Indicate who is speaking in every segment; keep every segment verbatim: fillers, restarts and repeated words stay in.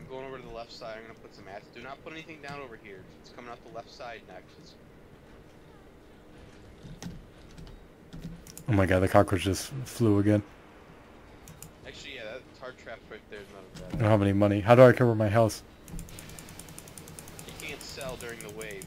Speaker 1: going over to the left side. I'm gonna put some mats. Do not put anything down over here. It's coming out the left side next. It's...
Speaker 2: Oh my god, the cockroach just flew again.
Speaker 1: Actually, yeah, that tar trap right there is not as
Speaker 2: I
Speaker 1: bad.
Speaker 2: don't have any money. How do I cover my house?
Speaker 1: You can't sell during the wave.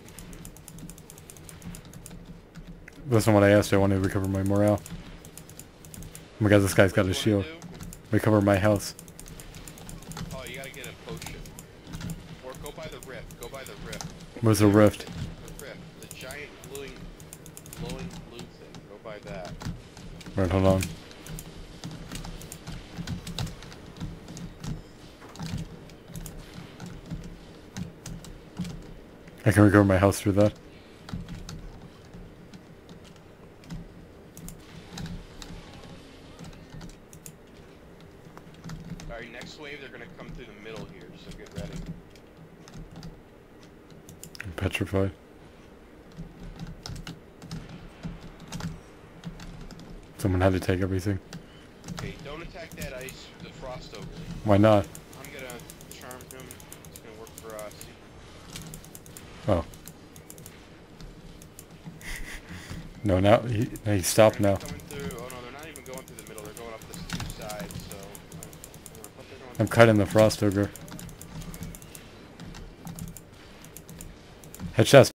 Speaker 2: Listen, what I asked you, I want to recover my morale. Oh my god, this guy's got a shield. Recover my house.
Speaker 1: Oh, you gotta get a potion. Or go by the rift. Go by the rift.
Speaker 2: Where's the rift?
Speaker 1: The rift. The giant glowing, glowing blue thing. Go by that.
Speaker 2: Right, hold on. I can recover my house through that.
Speaker 1: Alright, next wave they're gonna come through the middle here, so get ready.
Speaker 2: I'm petrified. Someone had to take everything.
Speaker 1: Okay, don't attack that ice, the frost ogre.
Speaker 2: Why not?
Speaker 1: I'm gonna charm him. It's gonna work for us.
Speaker 2: Oh. No, now he, he stopped now.
Speaker 1: Coming through. Oh no, they're not even going through the middle. They're going up the two sides. So uh, they're going
Speaker 2: I'm cutting the frost ogre. Head chest.